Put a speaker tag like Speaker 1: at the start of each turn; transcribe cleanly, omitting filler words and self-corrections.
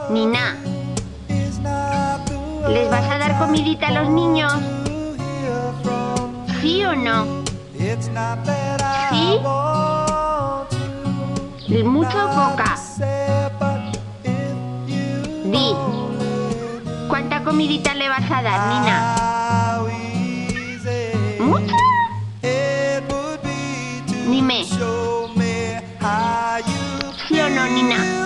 Speaker 1: Nina, ¿les vas a dar comidita a los niños? ¿Sí o no? ¿Sí? ¿Mucho o poca? Di, ¿cuánta comidita le vas a dar, Nina? ¿Mucha? Dime. ¿Sí o no, Nina?